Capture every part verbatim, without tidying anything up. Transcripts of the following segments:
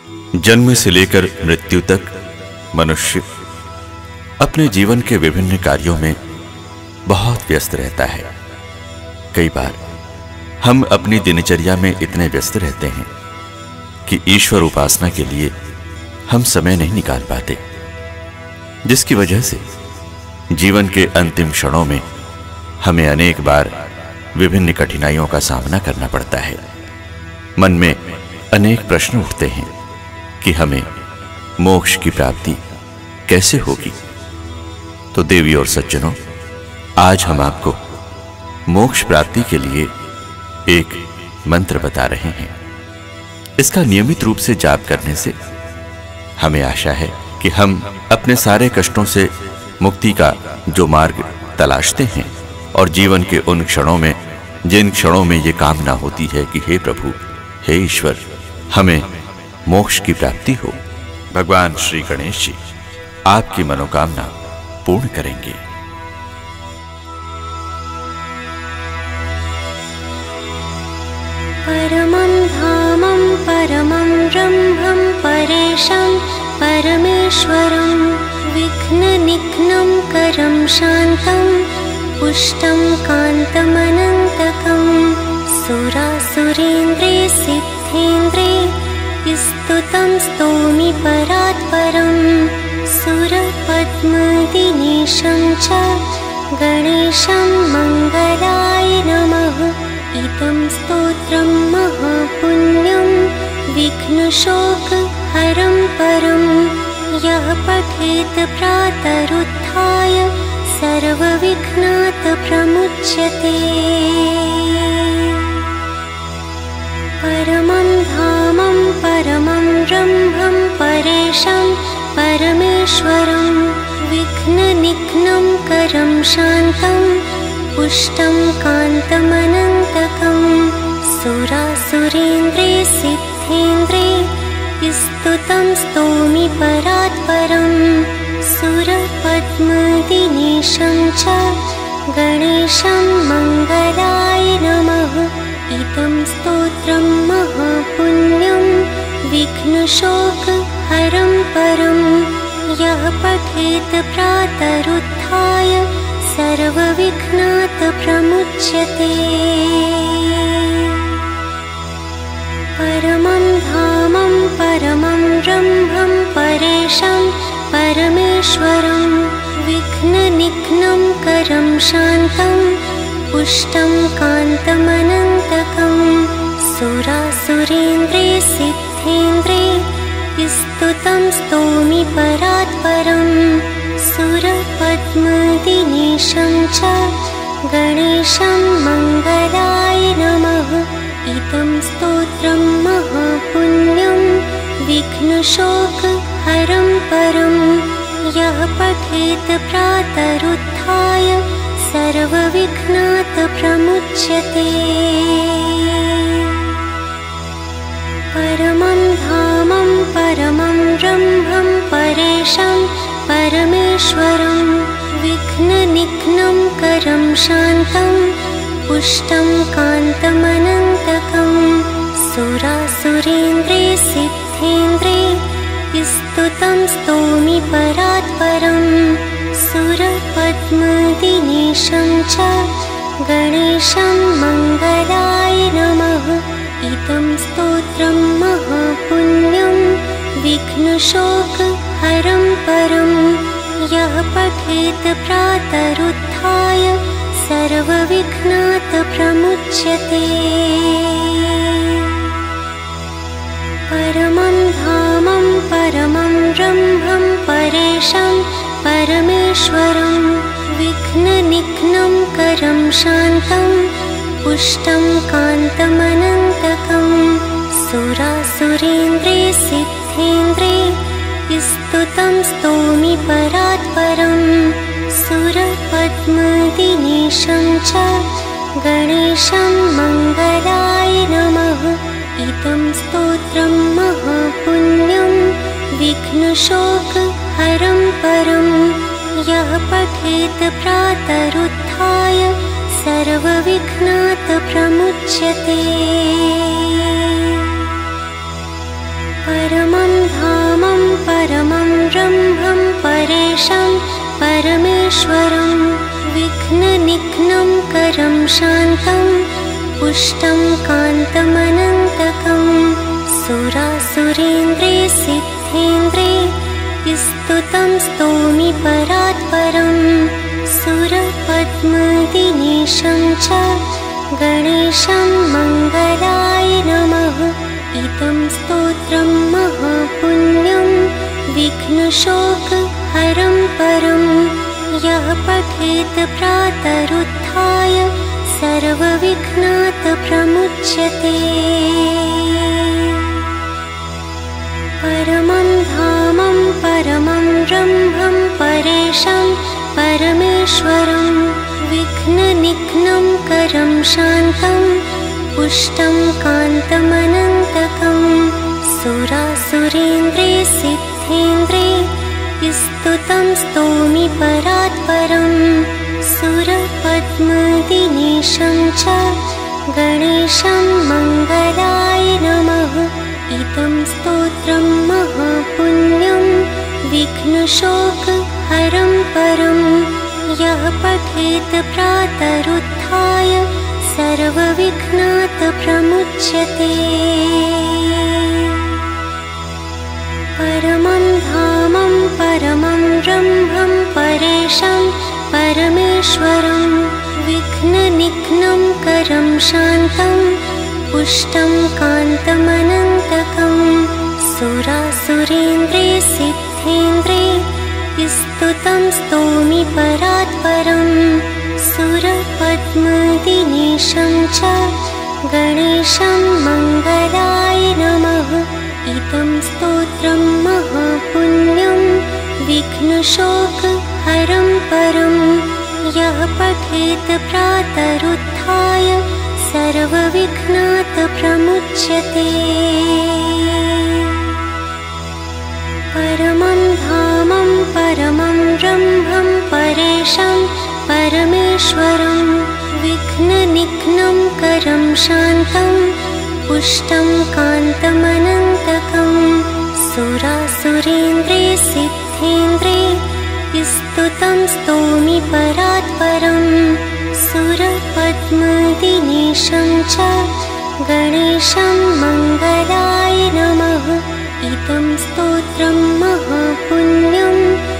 जन्म से लेकर मृत्यु तक मनुष्य अपने जीवन के विभिन्न कार्यों में बहुत व्यस्त रहता है। कई बार हम अपनी दिनचर्या में इतने व्यस्त रहते हैं कि ईश्वर उपासना के लिए हम समय नहीं निकाल पाते, जिसकी वजह से जीवन के अंतिम क्षणों में हमें अनेक बार विभिन्न कठिनाइयों का सामना करना पड़ता है। मन में अनेक प्रश्न उठते हैं कि हमें मोक्ष की प्राप्ति कैसे होगी। तो देवी और सज्जनों, आज हम आपको मोक्ष प्राप्ति के लिए एक मंत्र बता रहे हैं। इसका नियमित रूप से जाप करने से हमें आशा है कि हम अपने सारे कष्टों से मुक्ति का जो मार्ग तलाशते हैं और जीवन के उन क्षणों में जिन क्षणों में ये कामना होती है कि हे प्रभु, हे ईश्वर, हमें मोक्ष की प्राप्ति हो, भगवान श्री गणेश जी आपकी मनोकामना पूर्ण करेंगे। परमं धामं परमं ब्रह्मं परेशं परमेश्वरं विघ्ननिघ्नं करं शान्तं पुष्टं कान्तमनन्तकं सुरासुरेन्द्रे सिद्धेन्द्रे स्तुतं स्तोमि परात्परं सुरपद्मदिनेशं च गणेशं मङ्गलाय नमः। इदं स्तोत्रं महापुण्यं विघ्नशोकहरं परं यः पठेत् प्रातरुत्थाय सर्वविघ्नात् प्रमुच्यते। परमं धामं परमं ब्रह्मं परेशं परमेश्वरं विघ्ननिघ्नं करं शान्तं पुष्टं कान्तमनन्तकं सुरासुरेन्द्रे सिद्धेन्द्रे स्तुतं स्तोमि परात्परं सुरपद्मदिनेशं च गणेशं मङ्गलाय नमः। इदं स्तोत्रं महापुण्यं विघ्नशोकहरं परं यः पठेत् प्रातरुत्थाय सर्वविघ्नात् प्रमुच्यते। परमं धामं परमं ब्रह्मं परेशं परमेश्वरं विघ्ननिघ्नं करं शान्तं पुष्टं कान्तमनन्तकं सुरासुरेन्द्रे सिद्धेन्द्रे स्तुतं स्तोमि परात्परं सुरपद्मदिनेशं च गणेशं मङ्गलाय नमः। इदं स्तोत्रं महापुण्यं विघ्नशोकहरं परं यः पठेत् प्रातरुत्थाय सर्वविघ्नात् प्रमुच्यते। परमं धामं परमं ब्रह्मं परेशं परमेश्वरं विघ्ननिघ्नं करं शान्तं पुष्टं कान्तमनन्तकं सुरासुरेन्द्रे सिद्धेन्द्रे स्तुतं स्तोमि परात्परं सुरपद्मदिनेशं च गणेशं मङ्गलाय नमः। इदं स्तोत्रं महापुण्यं विघ्नशोकहरं परं यः पठेत् प्रातरुत्थाय सर्वविघ्नात् प्रमुच्यते। परमं धामं परमं ब्रह्मं परेशं परमेश्वरं विघ्ननिघ्नं करं शान्तं पुष्टं कान्तमनन्तकं सुरासुरेन्द्रे सिद्धेन्द्रे स्तुतं स्तोमि परात्परं सुरपद्मदिनेशं च गणेशं मङ्गलाय नमः। इदं स्तोत्रं महापुण्यं विघ्नशोकहरं परं यः पठेत् प्रातरुत्थाय सर्वविघ्नात् प्रमुच्यते। परमं धामं परमं ब्रह्मं परेशं परमेश्वरं विघ्ननिघ्नं करं शान्तं पुष्टं कान्तमनन्तकं सुरासुरेन्द्रे सिद्धेन्द्रे स्तुतं स्तोमि परात्परं सुरपद्मदिनेशं च गणेशं मङ्गलाय नमः। इदं स्तोत्रं महापुण्यं विघ्नशोकहरं परं यः पठेत् प्रातरुत्थाय सर्वविघ्नात् प्रमुच्यते। परमं धामं परमं ब्रह्मं परेशं परमेश्वरं विघ्ननिघ्नं करं शान्तं पुष्टं कान्तमनन्तकं सुरासुरेन्द्रे सिद्धेन्द्रे स्तुतं स्तोमि परात्परं सुरपद्मदिनेशं च गणेशं मङ्गलाय नमः। इदं स्तोत्रं महापुण्यं विघ्नशोकहरं परं यः पठेत् प्रातरुत्थाय सर्वविघ्नात् प्रमुच्यते। परमं धामं परमं ब्रह्मं परेशं परमेश्वरं विघ्ननिघ्नं करं शान्तं पुष्टं कान्तमनन्तकं सुरासुरेन्द्रे सिद्धेन्द्रे स्तुतं स्तोमि परात्परं सुरपद्मदिनेशं च गणेशं मङ्गलाय नमः। इदं स्तोत्रं महापुण्यं विघ्नशोकहरं परं यः पठेत् प्रातरुत्थाय सर्वविघ्नात् प्रमुच्यते। परमं धामं परमं ब्रह्मं परेशं परमेश्वरं विघ्ननिघ्नं करं शान्तं पुष्टं कान्तमनन्तकं सुरासुरेन्द्रे सिद्धेन्द्रे स्तुतं स्तोमि परात्परं सुरपद्मदिनेशं च गणेशं मङ्गलाय नमः। इदं स्तोत्रं महापुण्यं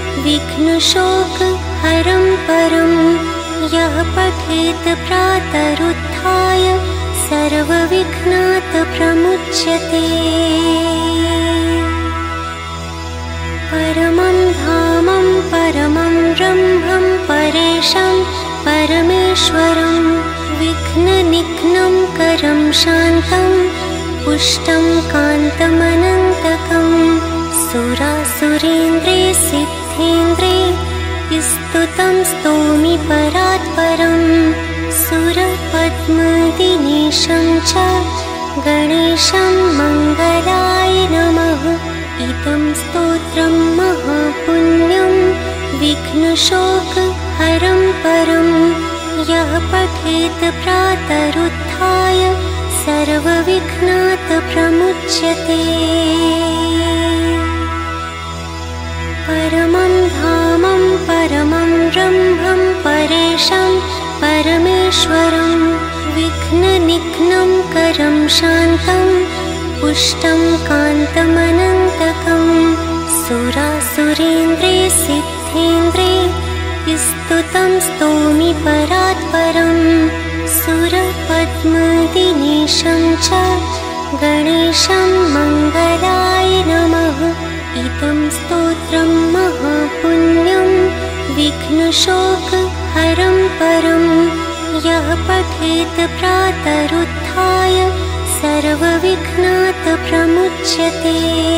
विघ्नशोकहरं परं यः पठेत् प्रातरुत्थाय सर्वविघ्नात् प्रमुच्यते। परमं धामं परमं ब्रह्मं परेशं परमेश्वरं विघ्ननिघ्नं करं शान्तं पुष्टं कान्तमनन्तकं सुरासुरेन्द्रे सिद्धेन्द्रे स्तुतं स्तोमि परात्परं सुरपद्मदिनेशं च गणेशं मङ्गलाय नमः। इदं स्तोत्रं महापुण्यं विघ्नशोकहरं परं यः पठेत् प्रातरुत्थाय सर्वविघ्नात् प्रमुच्यते। परमं धामं परमं ब्रह्मं परेशं परमेश्वरं विघ्ननिघ्नं करं शान्तं पुष्टं कान्तमनन्तकं सुरासुरेन्द्रे सिद्धेन्द्रे स्तुतं स्तोमि परात्परं सुरपद्मदिनेशं च गणेशं मङ्गलाय नमः। इदं स्तोत्रं महापुण्यं विघ्नशोकहरं परं यः पठेत् प्रातरुत्थाय सर्वविघ्नात् प्रमुच्यते।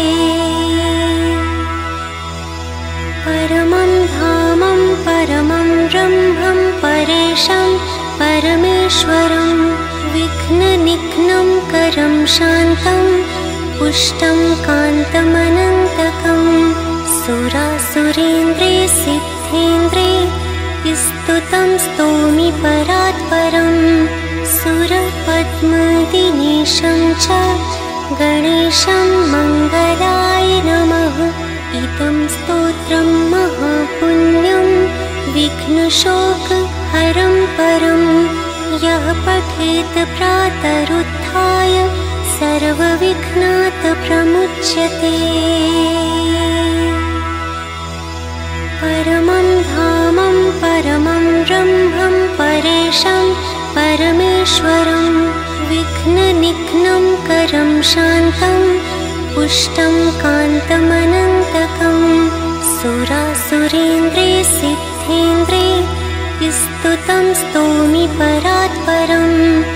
परमं धामं परमं ब्रह्मं परेशं परमेश्वरं विघ्ननिघ्नं करं शान्तं पुष्टं कान्तमनन्तकं सुरासुरेन्द्रे सिद्धेन्द्रे स्तुतं स्तोमि परात्परं सुरपद्मदिनेशं च गणेशं मङ्गलाय विघ्नशोकहरं परं यः पठेत् प्रातरुत्थाय सर्वविघ्नात् प्रमुच्यते। परमं धामं परमं ब्रह्मं परेशं परमेश्वरं विघ्ननिघ्नं करं शान्तं पुष्टं कान्तमनन्तकं सुरासुरेन्द्रे सिद्धेन्द्रे स्तुतं स्तोमि परात्परं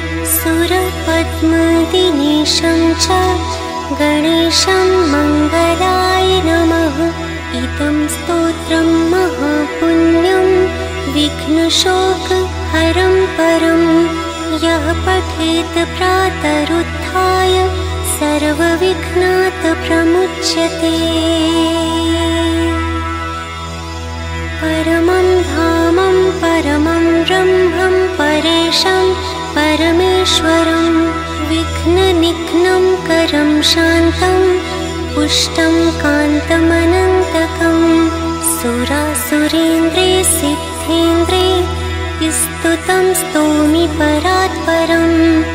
सुरपद्मदिनेशं च गणेशं मङ्गलाय नमः। इदं स्तोत्रं महापुण्यं विघ्नशोकहरं परं यः पठेत् प्रातरुत्थाय सर्वविघ्नात् प्रमुच्यते। परमं धामं परमं ब्रह्मं परेशं परमेश्वरं विघ्ननिघ्नं करं शान्तं पुष्टं कान्तमनन्तकं सुरासुरेन्द्रे सिद्धेन्द्रे स्तुतं स्तोमि परात्परं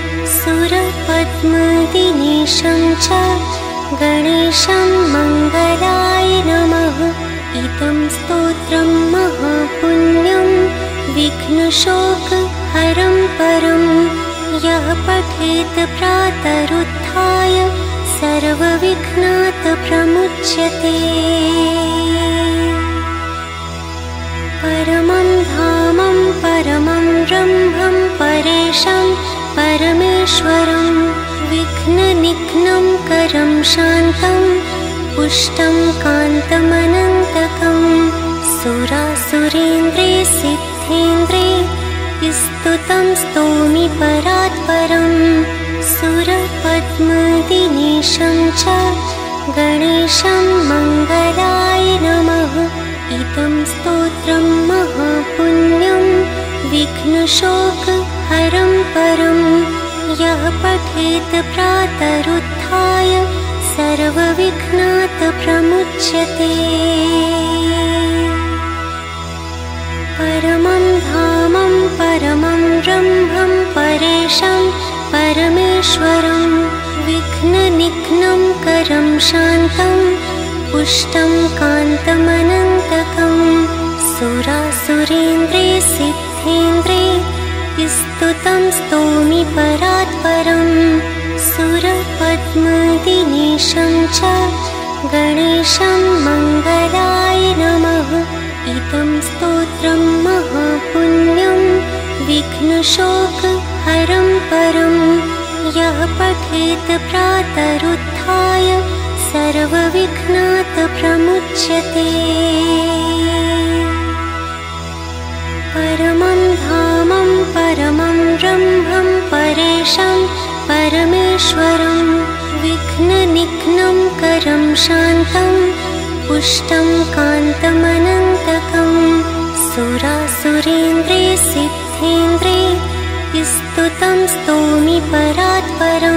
सुरपद्मदिनेशं च गणेशं मङ्गलाय नमः। इदं स्तोत्रं महापुण्यं विघ्नशोकहरं परं यः पठेत् प्रातरुत्थाय सर्वविघ्नात् प्रमुच्यते। परमं धामं परमं ब्रह्मं परेशं परमेश्वरं विघ्ननिघ्नं करं शान्तं पुष्टं कान्तमनन्तकं सुरासुरेन्द्रे सिद्धेन्द्रे स्तुतं स्तोमि परात्परं सुरपद्मदिनेशं च गणेशं मङ्गलाय नमः। इदं स्तोत्रं महापुण्यं विघ्नशोकहरं परं यः पठेत् प्रातरुत्थाय सर्वविघ्नात् प्रमुच्यते। परमं धामं परमं ब्रह्मं परेशं परमेश्वरं विघ्ननिघ्नं करं शान्तं पुष्टं कान्तमनन्तकं सुरासुरेन्द्रे सिद्धेन्द्रे स्तुतं स्तोमि परात्परं सुरपद्मदिनेशं च गणेशं मङ्गलाय नमः। इदं स्तोत्रं महापुण्यं विघ्नशोकहरं परं यः पठेत् प्रातरुत्थाय सर्वविघ्नात् प्रमुच्यते। परमं धामं परमं ब्रह्मं परेशं परमेश्वरं विघ्ननिघ्नं करं शान्तं पुष्टं कान्तमनन्तकं सुरासुरेन्द्रे सिद्धेन्द्रे स्तुतं स्तोमि परात्परं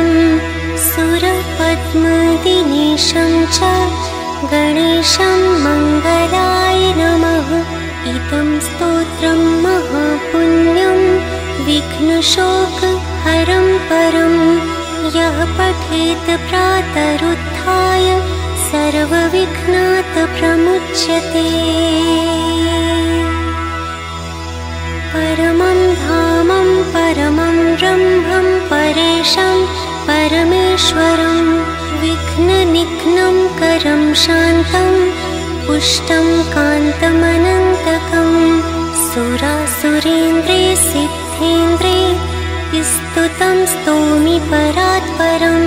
सुरपद्मदिनेशं च गणेशं मङ्गलाय नमः। इदं स्तोत्रं महापुण्यं विघ्नशोकहरं परं यः पठेत् प्रातरुत्थाय सर्वविघ्नात् प्रमुच्यते। परमं धामं परमं ब्रह्मं परेशं परमेश्वरं विघ्ननिघ्नं करं शान्तं पुष्टं कान्तमनन्तकं सुरासुरेन्द्रे सिद्धेन्द्रे स्तुतं स्तोमि परात्परं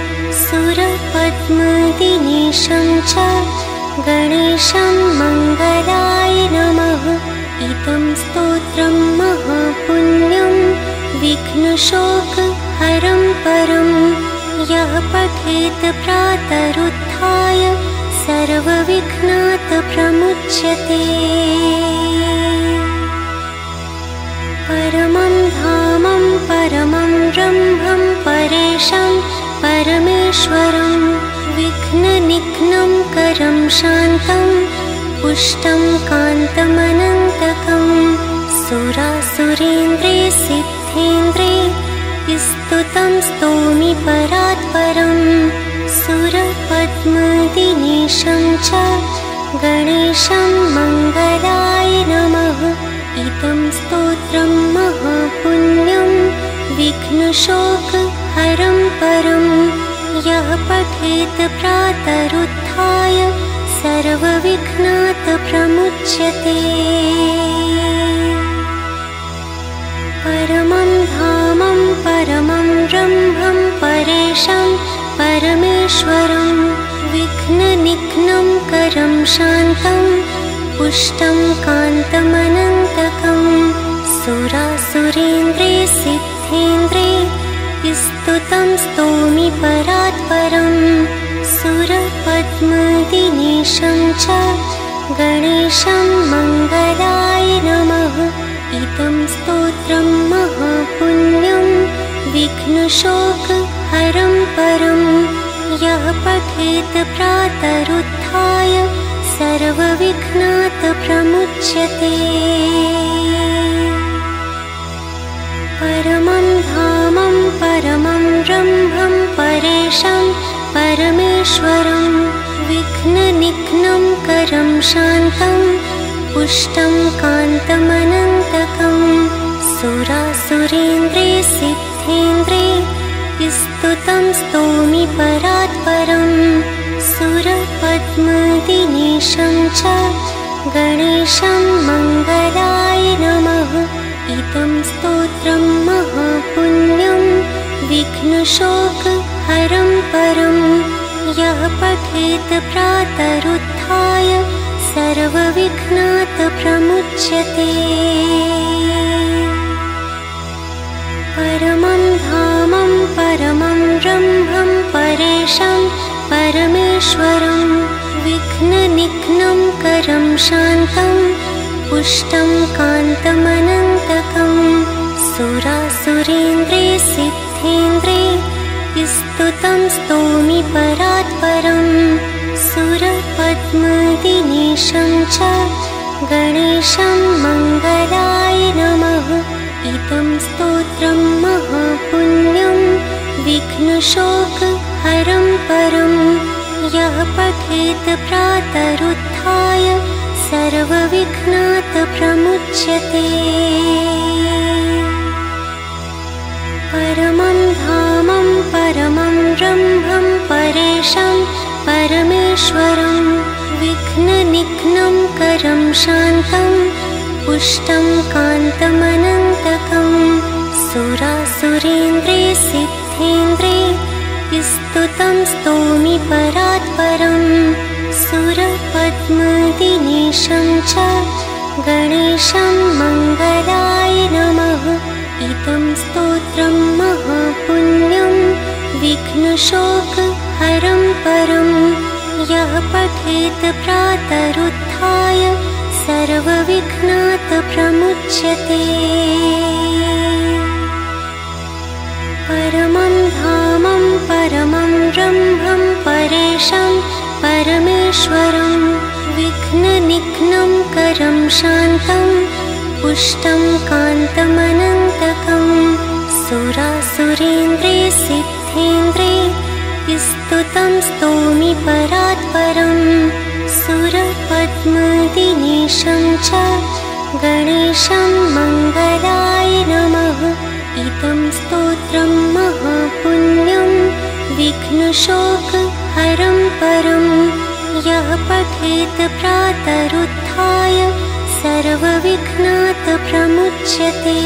सुरपद्मदिनेशं च गणेशं मङ्गलाय नमः। इदं स्तोत्रं महापुण्यं विघ्नशोकहरं परं यः पठेत् प्रातरुत्थाय सर्वविघ्नात् प्रमुच्यते। परमं धामं परमं ब्रह्मं परेशं परमेश्वरं विघ्ननिघ्नं करं शान्तं पुष्टं कान्तमनन्तकं सुरासुरेन्द्रे सिद्धेन्द्रे स्तुतं स्तोमि परात्परं सुरपद्मदिनेशं च गणेशं मङ्गलाय नमः। इदं स्तोत्रं महापुण्यं विघ्नशोकहरं परं यः पठेत् प्रातरुत्थाय सर्वविघ्नात् प्रमुच्यते। परमं धामं परमं ब्रह्मं परेशं परमेश्वरं विघ्ननिघ्नं करं शान्तं पुष्टं कान्तमनन्तकं सुरासुरेन्द्रे सिद्धेन्द्रे स्तुतं स्तोमि परात्परं सुरपद्मदिनेशं च गणेशं मङ्गलाय नमः। इदं स्तोत्रं महापुण्यं विघ्नशोकहरं परं यः पठेत् प्रातरुत्थाय सर्वविघ्नात् प्रमुच्यते। परमं धामं परमं ब्रह्मं परेशं परमेश्वरं विघ्ननिघ्नं करं शान्तं पुष्टं कान्तमनन्तकं सुरासुरेन्द्रे सिद्धेन्द्रे स्तुतं स्तोमि परात्परं सुरपद्मदिनेशं च गणेशं मङ्गलाय नमः। इदं स्तोत्रं महापुण्यं विघ्नशोकहरं परं यः पठेत् प्रातरुत्थाय सर्वविघ्नात् प्रमुच्यते। परमं धामं परमं ब्रह्मं परेशं परमेश्वरं विघ्ननिघ्नं करं शान्तं पुष्टं कान्तमनन्तकं सुरासुरेन्द्रे सिद्धेन्द्रे स्तुतं स्तोमि परात्परं सुरपद्मदिनेशं च गणेशं मङ्गलाय नमः। इदं स्तोत्रं महापुण्यं विघ्नशोकहरं परं यः पठेत् प्रातरुत्थाय सर्वविघ्नात् प्रमुच्यते। परमं धामं परमं ब्रह्मं परेशं परमेश्वरं विघ्ननिघ्नं करं शान्तं पुष्टं कान्तमनन्तकं सुरासुरेन्द्रे सिद्धेन्द्रे स्तुतं स्तोमि परात्परं सुरपद्मदिनेशं च गणेशं मङ्गलाय नमः। इदं स्तोत्रं महापुण्यं विघ्नशोकहरं परं यः पठेत् प्रातरुत्थाय सर्वविघ्नात् प्रमुच्यते। परमं धामं परमं ब्रह्मं परेशं परमेश्वरं विघ्ननिघ्नं करं शान्तं पुष्टं कान्तमनन्तकं सुरासुरेन्द्रे सिद्धेन्द्रे स्तुतं स्तोमि परात्परं सुरपद्मदिनेशं च गणेशं मङ्गलाय नमः। इदं स्तोत्रं महापुण्यं विघ्नशोकहरं परं यः पठेत् प्रातरुत्थाय सर्वविघ्नात् प्रमुच्यते।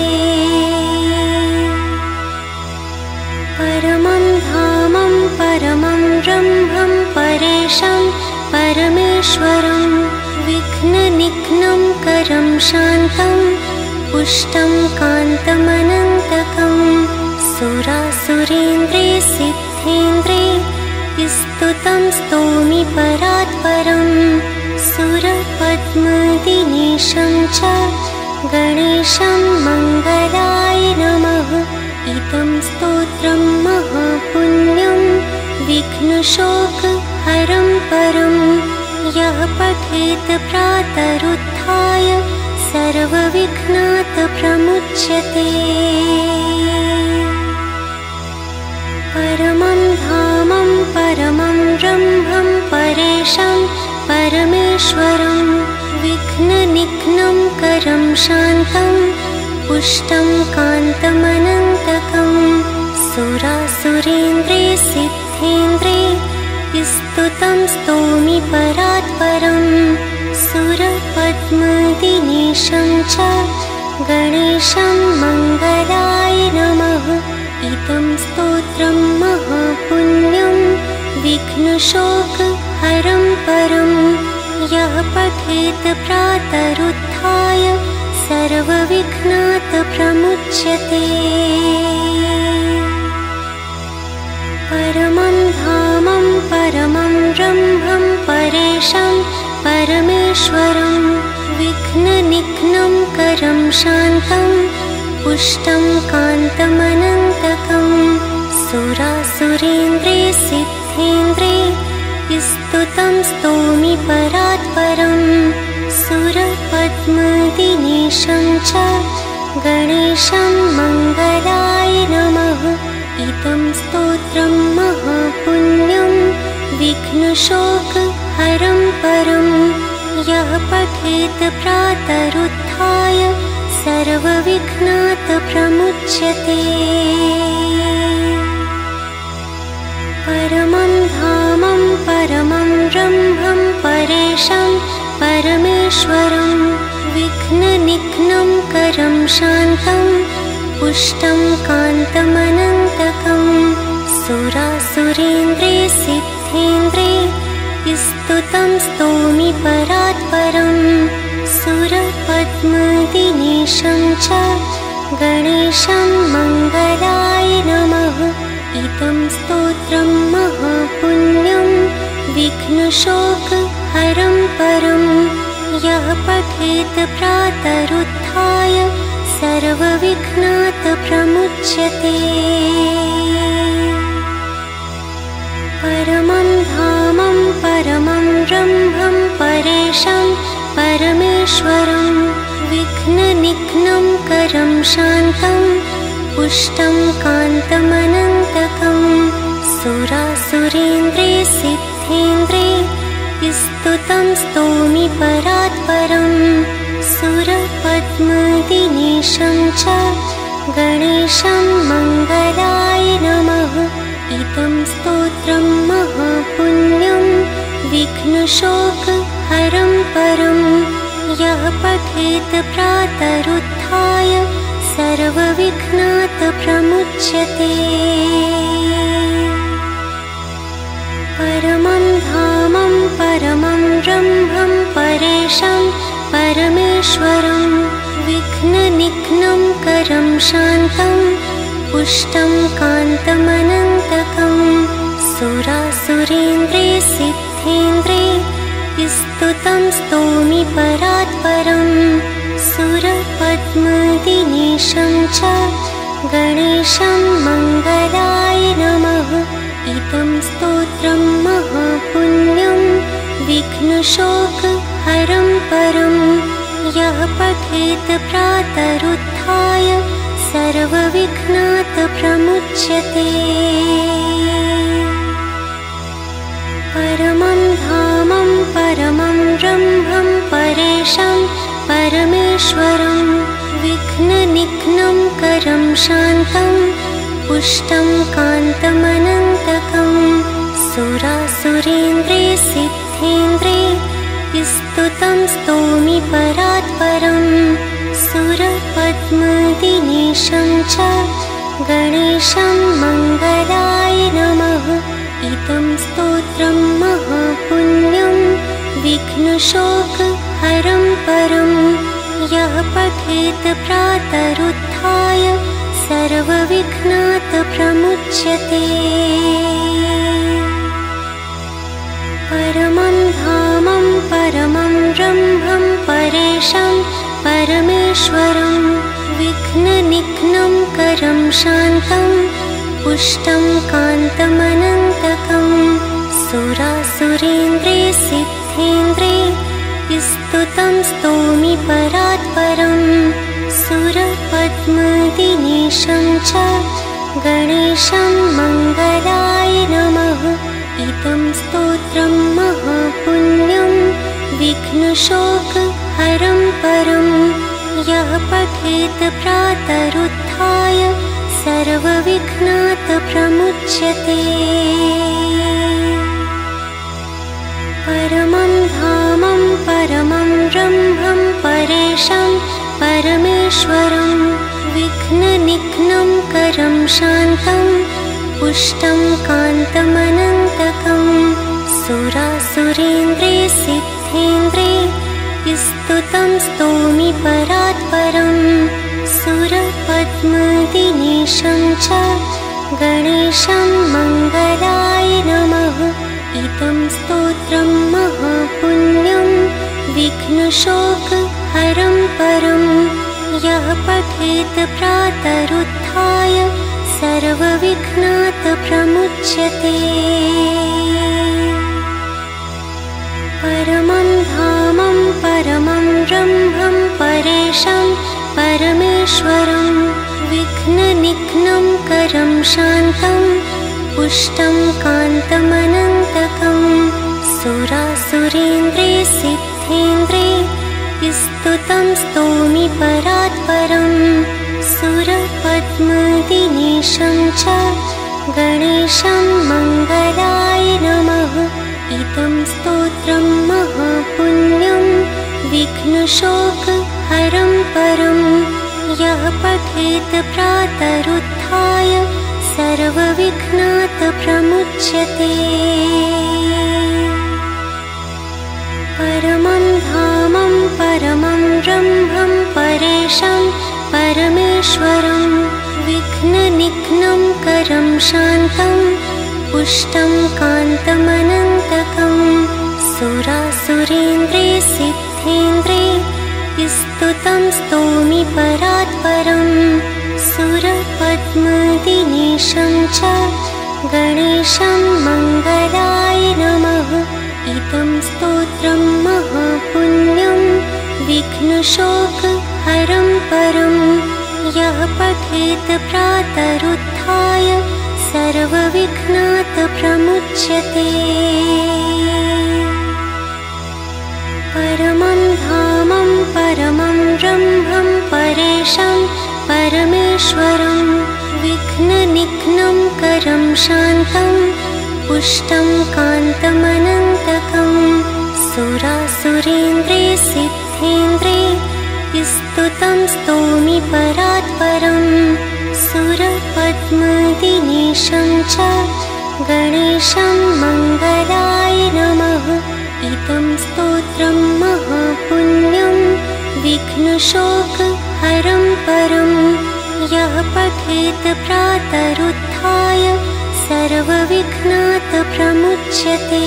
परमं धामं परमं ब्रह्मं परेशं परमेश्वरं विघ्ननिघ्नं करं शान्तं पुष्टं कान्तमनन्तकं सुरासुरेन्द्रे सिद्धेन्द्रे स्तुतं स्तोमि परात्परं सुरपद्मदिनेशं च गणेशं मङ्गलाय नमः। इदं स्तोत्रं महापुण्यं विघ्नशोकहरं परं यः पठेत् प्रातरुत्थाय सर्वविघ्नात् प्रमुच्यते। परमं धामं परमं ब्रह्मं परेशं परमेश्वरं विघ्ननिघ्नं करं शान्तं पुष्टं कान्तमनन्तकं सुरासुरेन्द्रे सिद्धेन्द्रे स्तुतं स्तोमि परात्परं सुरपद्मदिनेशं च गणेशं मङ्गलाय नमः। इदं स्तोत्रं महापुण्यं विघ्नशोकहरं परं यः पठेत् प्रातरुत्थाय सर्वविघ्नात् प्रमुच्यते। परमं धामं परमं ब्रह्मं परेशं परमेश्वरं विघ्ननिघ्नं करं शान्तं पुष्टं कान्तमनन्तकं सुरासुरेन्द्रे सिद्धेन्द्रे स्तुतं स्तोमि परात्परं सुरपद्मदिनेशं च गणेशं मङ्गलाय नमः। इदं स्तोत्रं महापुण्यं विघ्नशोकहरं परं यः पठेत् प्रातरुत्थाय सर्वविघ्नात् प्रमुच्यते। परमं धामं परमं ब्रह्मं परेशं परमेश्वरं विघ्ननिघ्नं करं शान्तं पुष्टं कान्तमनन्तकं सुरासुरेन्द्रे सिद्धेन्द्रे स्तुतं स्तोमि परात्परं सुरपद्मदिनेशं च गणेशं मङ्गलाय नमः। इदं स्तोत्रं महापुण्यं विघ्नशोकहरं परं यः पठेत् प्रातरुत्थाय सर्वविघ्नात् प्रमुच्यते। परमं धामं परमं ब्रह्मं परेशं परमेश्वरं विघ्ननिघ्नं करं शान्तं पुष्टं कान्तमनन्तकं सुरासुरेन्द्रे सिद्धेन्द्रे स्तुतं स्तोमि परात्परं सुरपद्मदिनेशं च गणेशं मङ्गलाय नमः। इदं स्तोत्रं महापुण्यं विघ्नशोकहरं परं यः पठेत् प्रातरुत्थाय सर्वविघ्नात् प्रमुच्यते। परमं धामं परमं ब्रह्मं परेशं परमेश्वरं विघ्ननिघ्नं करं शान्तं पुष्टं कान्तमनन्तकं सुरासुरेन्द्रे सिद्धेन्द्रे स्तुतं स्तोमि परात्परं सुरपद्मदिनेशं च गणेशं मङ्गलाय नमः। इदं स्तोत्रं महापुण्यं विघ्नशोकहरं परं यः पठेत् प्रातरुत्थाय सर्वविघ्नात् प्रमुच्यते। परमं धामं परमं ब्रह्मं परेशं परमेश्वरं विघ्ननिघ्नं करं शान्तं पुष्टं कान्तमनन्तकं सुरासुरेन्द्रे सिद्धेन्द्रे स्तुतं स्तोमि परात्परं सुरपद्मदिनेशं च गणेशं मङ्गलाय नमः। इदं स्तोत्रं महापुण्यं विघ्नशोकहरं परं यः पठेत् प्रातरुत्थाय सर्वविघ्नात् प्रमुच्यते। परमं धामं परमं ब्रह्मं परेशं परमेश्वरं विघ्ननिघ्नं करं शान्तं पुष्टं कान्तमनन्तकं सुरासुरेन्द्रे सिद्धेन्द्रे स्तुतं स्तोमि परात्परं सुरपद्मदिनेशं च गणेशं मङ्गलाय नमः। इदं स्तोत्रं महापुण्यं विघ्नशोकहरं परं यः पठेत् प्रातरुत्थाय सर्वविघ्नात् प्रमुच्यते। परमं धामं परमं ब्रह्मं परेशं परमेश्वरं विघ्ननिघ्नं करं शान्तं पुष्टं कान्तमनन्तकं सुरासुरेन्द्रे सिद्धेन्द्रे स्तुतं स्तोमि परात्परं सुरपद्मदिनेशं च गणेशं मङ्गलाय नमः। इदं स्तोत्रं महापुण्यं विघ्नशोकहरं परं यः पठेत् प्रातरुत्थाय सर्वविघ्नात् प्रमुच्यते। परमं धामं परमं ब्रह्मं परेशं परमेश्वरं विघ्ननिघ्नं करं शान्तं पुष्टं कान्तमनन्तकं सुरासुरेन्द्रे सिद्धेन्द्रे स्तुतं स्तोमि परात्परं सुरपद्मदिनेशं च गणेशं मङ्गलाय नमः। इदं स्तोत्रं महापुण्यं विघ्नशोकहरं परं यः पठेत् प्रातरुत्थाय सर्वविघ्नात् प्रमुच्यते। परमं धामं परमं ब्रह्मं परेशं परमेश्वरं विघ्ननिघ्नं करं शान्तं पुष्टं कान्तमनन्तकं सुरासुरेन्द्रे सिद्धेन्द्रे स्तुतं स्तोमि परात्परं सुरपद्मदिनेशं च गणेशं मङ्गलाय नमः। इदं स्तोत्रं महापुण्यं विघ्नशोकहरं परं यः पठेत् प्रातरुत्थाय सर्वविघ्नात् प्रमुच्यते। परमं धामं परमं ब्रह्मं परेशं परमेश्वरं विघ्ननिघ्नं करं शान्तं पुष्टं कान्तमनन्तकं सुरासुरेन्द्रे सिद्धेन्द्रे स्तुतं स्तोमि परात्परं सुरपद्मदिनेशं च गणेशं मङ्गलाय नमः। इदं स्तोत्रं महापुण्यं विघ्नशोकहरं परं यः पठेत् प्रातरुत्थाय सर्वविघ्नात् प्रमुच्यते।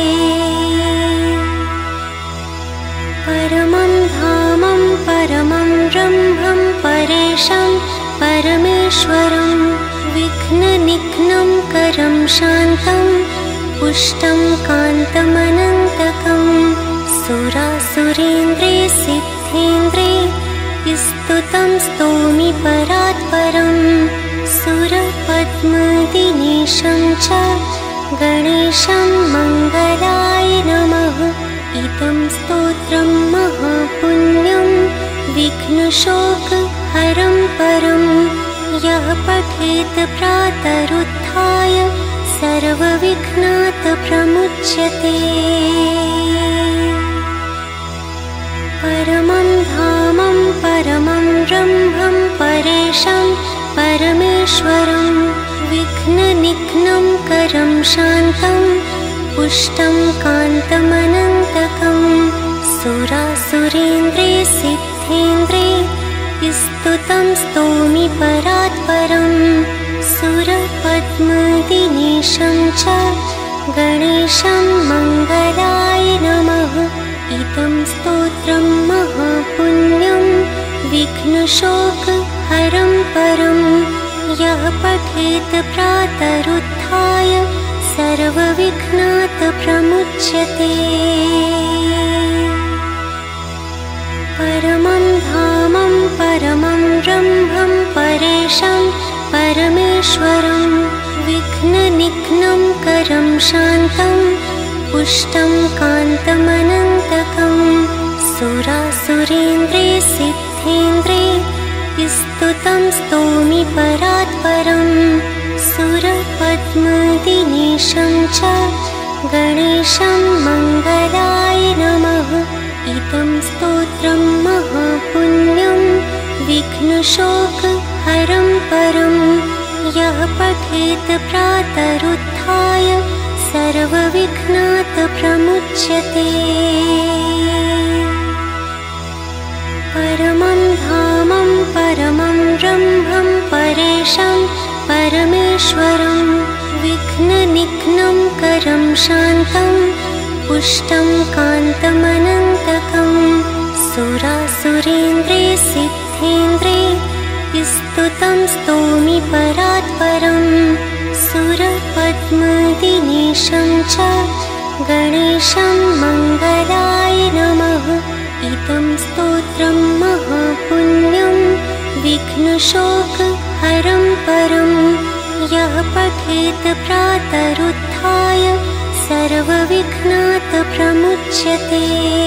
परमं धामं परमं ब्रह्मं परेशं परमेश्वरं विघ्ननिघ्नं करं शान्तं पुष्टं कान्तमनन्तकं सुरासुरेन्द्रे सिद्धेन्द्रे स्तुतं स्तोमि परात्परं सुरपद्मदिनेशं च गणेशं मङ्गलाय नमः। इदं स्तोत्रं महापुण्यं विघ्नशोकहरं परं यः पठेत् प्रातरुत्थाय सर्वविघ्नात् प्रमुच्यते। परमं धामं परमं ब्रह्मं परेशं परमेश्वरं विघ्ननिघ्नं करं शान्तं पुष्टं कान्तमनन्तकं सुरासुरेन्द्रे सिद्धेन्द्रे स्तुतं स्तोमि परात्परं सुरपद्मदिनेशं च गणेशं मङ्गलाय नमः। इदं स्तोत्रं महापुण्यं विघ्नशोकहरं परं यः पठेत् प्रातरुत्थाय सर्वविघ्नात् प्रमुच्यते। परमं धामं परमं ब्रह्मं परेशं विघ्ननिघ्नं करं शान्तं पुष्टं कान्तमनन्तकं सुरासुरेन्द्रे सिद्धेन्द्रे स्तुतं स्तोमि परात्परं सुरपद्मदिनेशं च गणेशं मङ्गलाय नमः। इदं स्तोत्रं महापुण्यं विघ्नशोकहरं परं यः पठेत् प्रातरुत्थाय सर्वविघ्नात् प्रमुच्यते। परमं धामं परमं ब्रह्मं परेशं परमेश्वरं विघ्ननिघ्नं करं शान्तं पुष्टं कान्तमनन्तकं सुरासुरेन्द्रे सिद्धेन्द्रे स्तुतं स्तोमि परात्परं सुरपद्मदिनेशं च गणेशं मङ्गलाय नमः। इदं स्तोत्रं महापुण्यं विघ्नशोकहरं परं यः पठेत् प्रातरुत्थाय सर्वविघ्नात् प्रमुच्यते। परमं धामं परमं ब्रह्मं परेशं परमेश्वरं विघ्ननिघ्नं करं शान्तं पुष्टं कान्तमनन्तकं सुरासुरेन्द्रे सिद्धेन्द्रे स्तुतं स्तोमि परात्परं सुरपद्मदिनेशं च गणेशं मङ्गलाय नमः। इदं स्तोत्रं महापुण्यं विघ्नशोकहरं परं यः पठेत् प्रातरुत्थाय सर्वविघ्नात् प्रमुच्यते।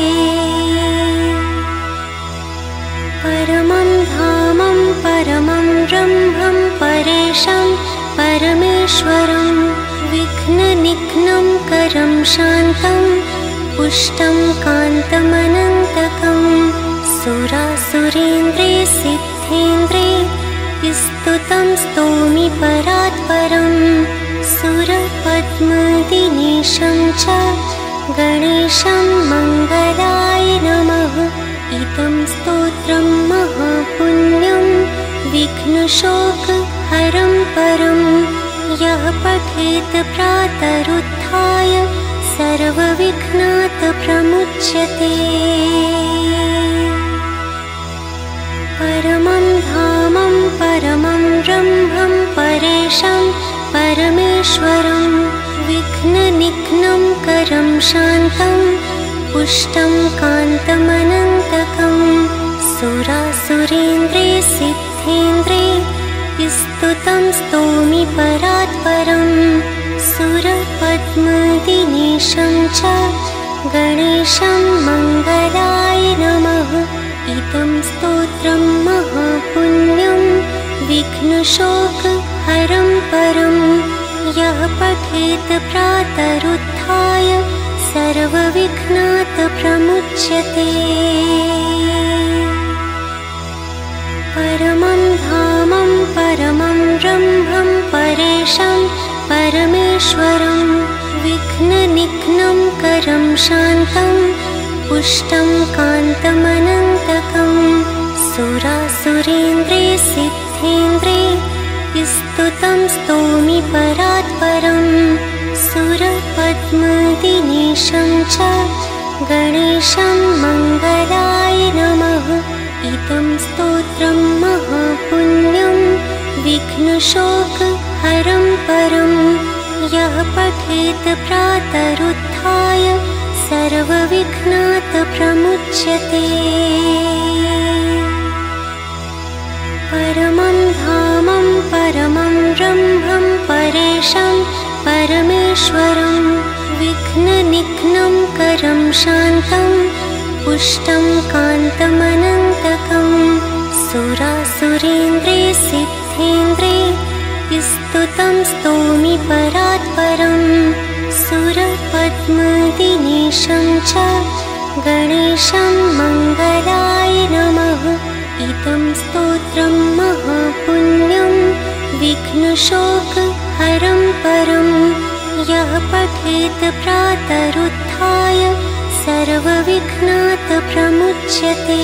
परमं धामं परमं ब्रह्मं परेशं परमेश्वरं विघ्ननिघ्नं करं शान्तं पुष्टं कान्तमनन्तकं सुरासुरेन्द्रे सिद्धेन्द्रे स्तुतं स्तोमि परात्परं सुरपद्मदिनेशं च गणेशं मङ्गलाय नमः। इदं स्तोत्रं महापुण्यं विघ्नशोकहरं परं यः पठेत् प्रातरुत्थाय सर्वविघ्नात् प्रमुच्यते। परमं धामं परमं ब्रह्मं परेशं परमेश्वरं विघ्ननिघ्नं करं शान्तं पुष्टं कान्तमनन्तकं सुरासुरेन्द्रे सिद्धेन्द्रे स्तुतं स्तोमि परात्परं सुरपद्मदिनेशं च गणेशं मङ्गलाय नमः। इदं स्तोत्रं महापुण्यं विघ्नशोकहरं परं यः पठेत् प्रातरुत्थाय सर्वविघ्नात् प्रमुच्यते। परमं धामं परमं ब्रह्मं परेशं परमेश्वरं विघ्ननिघ्नं करं शान्तं पुष्टं कान्तमनन्तकं सुरासुरेन्द्रे सिद्धेन्द्रे स्तुतं स्तोमि परात्परं सुरपद्मदिनेशं च गणेशं मङ्गलाय नमः। इदं स्तोत्रं महापुण्यं विघ्नशोकहरं परं यः पठेत् प्रातरुत्थाय सर्वविघ्नात् प्रमुच्यते। परमं धामं परमं ब्रह्मं परेशं परमेश्वरं विघ्ननिघ्नं करं शान्तं पुष्टं कान्तमनन्तकं सुरासुरेन्द्रे सिद्धेन्द्रे स्तुतं स्तोमि परात्परं सुरपद्मदिनेशं च गणेशं मङ्गलाय नमः। इदं स्तोत्रं महापुण्यं विघ्नशोकहरं परं यः पठेत् प्रातरुत्थाय सर्वविघ्नात् प्रमुच्यते।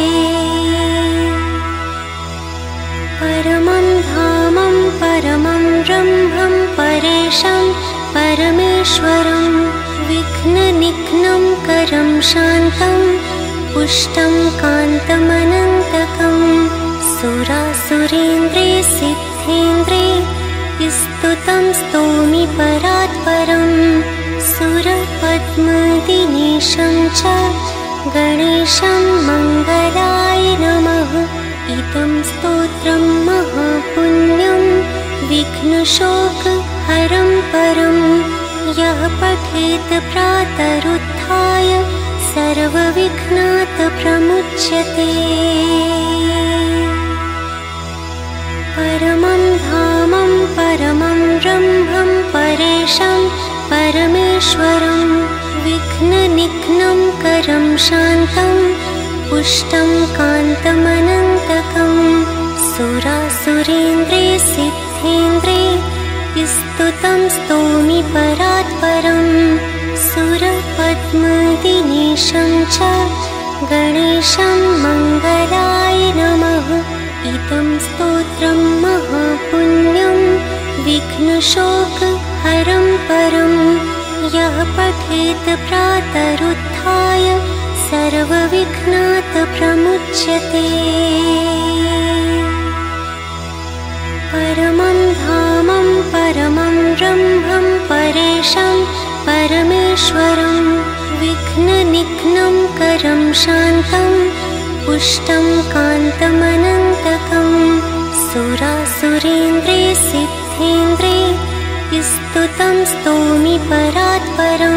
परमं धामं परमं ब्रह्मं परेशं परमेश्वरं विघ्ननिघ्नं करं शान्तं पुष्टं कान्तमनन्तकं सुरासुरेन्द्रे सिद्धेन्द्रे स्तुतं स्तोमि परात्परं सुरपद्मदिनेशं च गणेशं मङ्गलाय नमः। इदं स्तोत्रं महापुण्यं विघ्नशोकहरं परं यः पठेत् प्रातरुत्थाय सर्वविघ्नात् प्रमुच्यते। परमं धामं परमं ब्रह्मं परेशं परमेश्वरं विघ्ननिघ्नं करं शान्तं पुष्टं कान्तमनन्तकं सुरासुरेन्द्रे सिद्धेन्द्रे स्तुतं स्तोमि परात्परं सुरपद्मदिनेशं च गणेशं मङ्गलाय नमः। इदं स्तोत्रं महापुण्यं विघ्नशोकहरं परं यः पठेत् प्रातरुत्थाय सर्वविघ्नात् प्रमुच्यते। परमं धामं परमं ब्रह्मं परेशं परमेश्वरं विघ्ननिघ्नं करं शान्तं पुष्टं कान्तमनन्तकं सुरासुरेन्द्रे सिद्धेन्द्रे स्तुतं स्तोमि परात्परं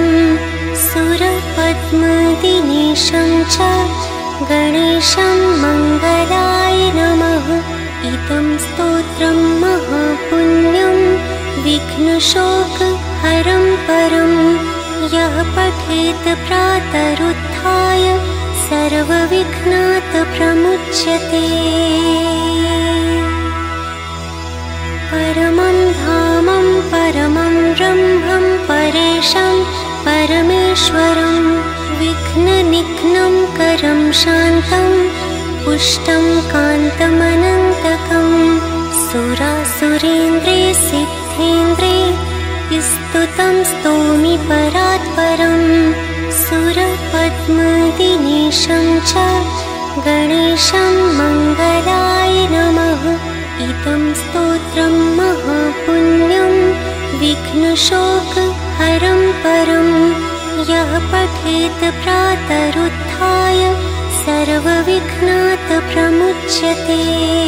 सुरपद्मदिनेशं च गणेशं मङ्गलाय नमः। इदं स्तोत्रं महापुण्यं विघ्नशोकहरं परं यः पठेत् प्रातरुत्थाय सर्वविघ्नात् प्रमुच्यते। परमं धामं परमं ब्रह्मं परेशं परमेश्वरं विघ्ननिघ्नं करं शान्तं पुष्टं कान्तमनन्तकं सुरासुरेन्द्रे सिद्धेन्द्रे स्तुतं स्तोमि परात्परं सुरपद्मदिनेशं च गणेशं मङ्गलाय नमः। इदं स्तोत्रं महापुण्यं विघ्नशोकहरं परं यः पठेत् प्रातरुत्थाय सर्वविघ्नात् प्रमुच्यते।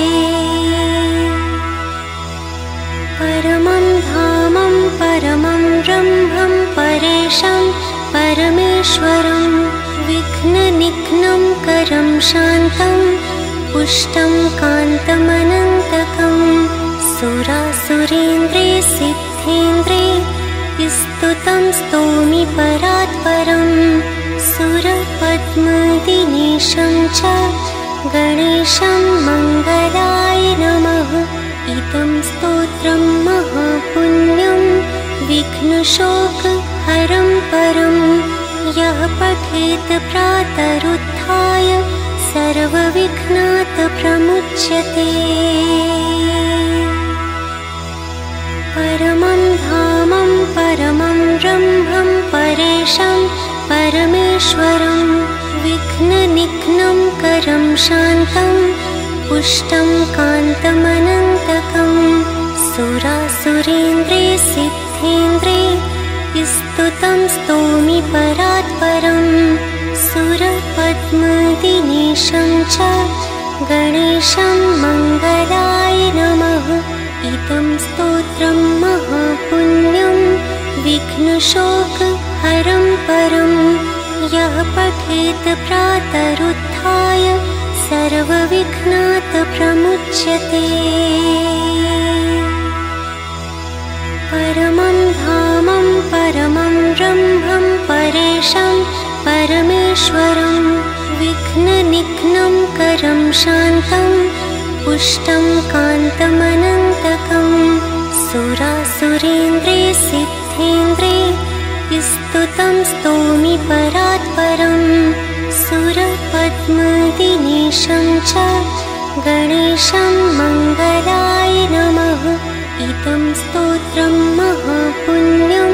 परमं धामं परमं ब्रह्मं परेशं परमेश्वरं विघ्ननिघ्नं करं शान्तं पुष्टं कान्तमनन्तकं सुरासुरेन्द्रे सिद्धेन्द्रे स्तुतं स्तोमि परात्परं सुरपद्मदिनेशं च गणेशं मङ्गलाय नमः। इदं स्तोत्रं महापुण्यं विघ्नशोकहरं परं यः पठेत् प्रातरुत्थाय सर्वविघ्नात् प्रमुच्यते। परमं धामं परमं ब्रह्मं परेशं परमेश्वरं विघ्ननिघ्नं करं शान्तं पुष्टं कान्तमनन्तकं सुरासुरेन्द्रे सिद्धेन्द्रे स्तुतं स्तोमि परात्परं सुरपद्मदिनेशं च गणेशं मङ्गलाय नमः। इदं स्तोत्रं महापुण्यं विघ्नशोकहरं परं यः पठेत् प्रातरुत्थाय सर्वविघ्नात् प्रमुच्यते। परमं धामं परमं ब्रह्मं परेशं परमेश्वरं विघ्ननिघ्नं करं शान्तं पुष्टं कान्तमनन्तकं सुरासुरेन्द्रे सिद्धेन्द्रे स्तुतं स्तोमि परात्परं सुरपद्मदिनेशं च गणेशं मङ्गलाय नमः। इदं स्तोत्रं महापुण्यं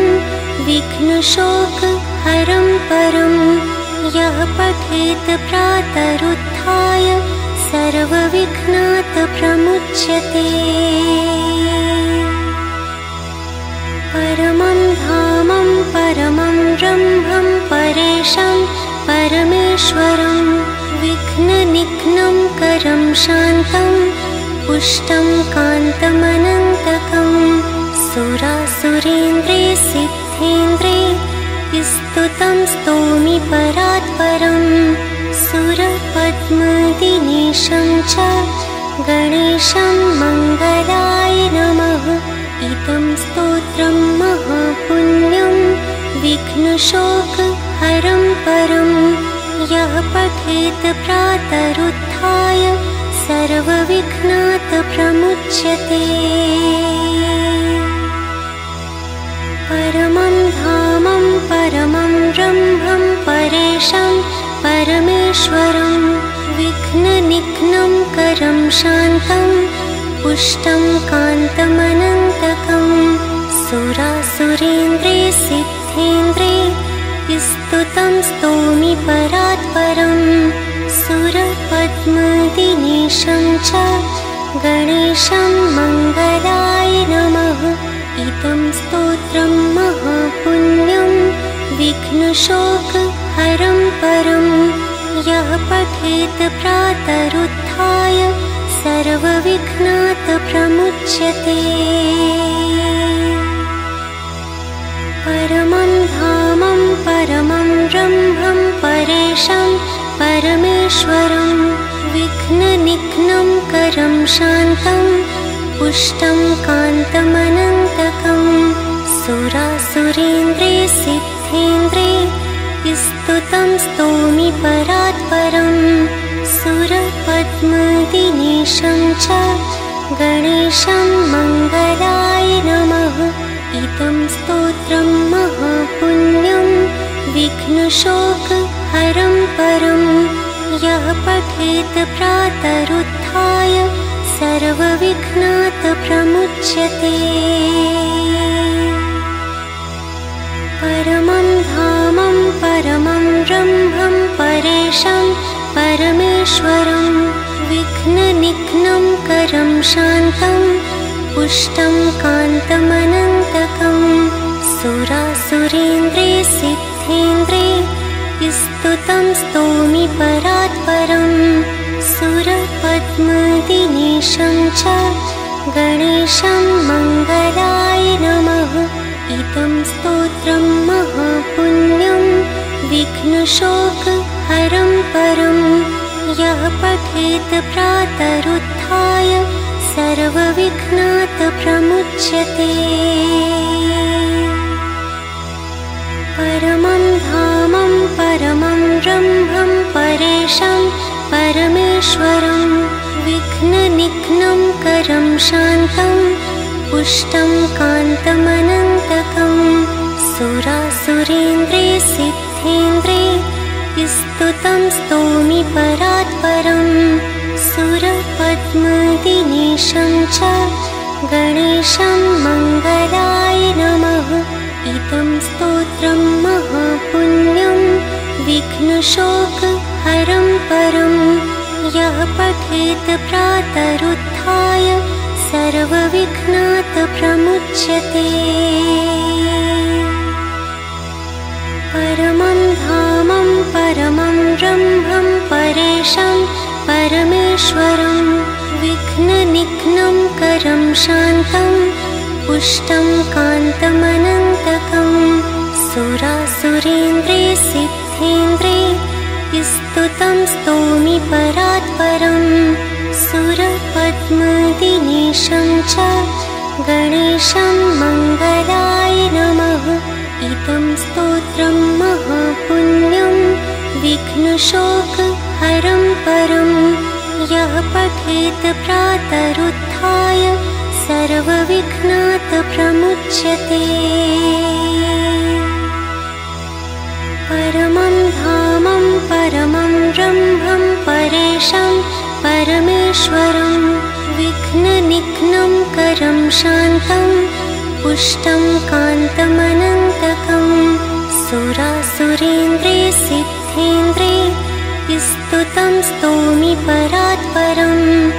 विघ्नशोकहरं परं यः पठेत् प्रातरुत्थाय सर्वविघ्नात् प्रमुच्यते। परमं धामं परमं ब्रह्मं परेशं परमेश्वरं शान्तं पुष्टं कान्तमनन्तकं सुरासुरेन्द्रे सिद्धेन्द्रे स्तुतं स्तोमि परात्परं सुरपद्मदिनेशं च गणेशं मङ्गलाय नमः। इदं स्तोत्रं महापुण्यं विघ्नशोकहरं परं यः पठेत् प्रातरुत्थाय सर्वविघ्नात् प्रमुच्यते। परमं धामं परमं ब्रह्मं परेशं परमेश्वरं विघ्ननिघ्नं करं शान्तं पुष्टं कान्तमनन्तकं सुरासुरेन्द्रे सिद्धेन्द्रे स्तुतं स्तोमि परात्परं सुरपद्मदिनेशं च गणेशं मङ्गलाय नमः। इदं स्तोत्रं महापुण्यं विघ्नशोकहरं परं यः पठेत् प्रातरुत्थाय सर्वविघ्नात् प्रमुच्यते। परमं धामं परमं ब्रह्मं परेशं परमेश्वरं विघ्ननिघ्नं करं शान्तं पुष्टं कान्तमनन्तकं सुरासुरेन्द्रे सिद्धेन्द्रे स्तुतं स्तोमि परात्परं सुरपद्मदिनेशं च गणेशं मङ्गलाय नमः। इदं स्तोत्रं महापुण्यं विघ्नशोकहरं परं यः पठेत् प्रातरुत्थाय सर्वविघ्नात् प्रमुच्यते। परमं धामं परमं ब्रह्मं परेशं परमेश्वरं विघ्ननिघ्नं करं शान्तं पुष्टं कान्तमनन्तकं सुरासुरेन्द्रे सिद्धेन्द्रे स्तुतं स्तोमि परात्परं सुरपद्मदिनेशं च गणेशं मङ्गलाय नमः। इदं स्तोत्रं महापुण्यं विघ्नशोकहरं परं यः पठेत् प्रातरुत्थाय सर्वविघ्नात् प्रमुच्यते। परमं धामं परमं ब्रह्मं परेशं परमेश्वरं विघ्ननिघ्नं करं शान्तं पुष्टं कान्तमनन्तकं सुरासुरेन्द्रे सिद्धेन्द्रे स्तुतं स्तोमि परात्परं सुरपद्मदिनेशं च गणेशं मङ्गलाय नमः। इदं स्तोत्रं महापुण्यं विघ्नशोकहरं परं यः पठेत् प्रातरुत्थाय सर्वविघ्नात् प्रमुच्यते। परमं धामं परमं ब्रह्मं परेशं परमेश्वरं विघ्ननिघ्नं करं शान्तं पुष्टं कान्तमनन्तकं सुरासुरेन्द्रे सिद्धेन्द्रे स्तुतं स्तोमि परात्परं सुरपद्मदिनेशं च गणेशं मङ्गलाय नमः। इदं स्तोत्रं महापुण्यं विघ्नशोकहरं परं यः पठेत् प्रातरुत्थाय सर्वविघ्नात् प्रमुच्यते। परमं धामं परमं ब्रह्मं परेशं परमेश्वरं विघ्ननिघ्नं करं शान्तं पुष्टं कान्तमनन्तकं सुरासुरेन्द्रे सिद्धेन्द्रे स्तुतं स्तोमि परात्परं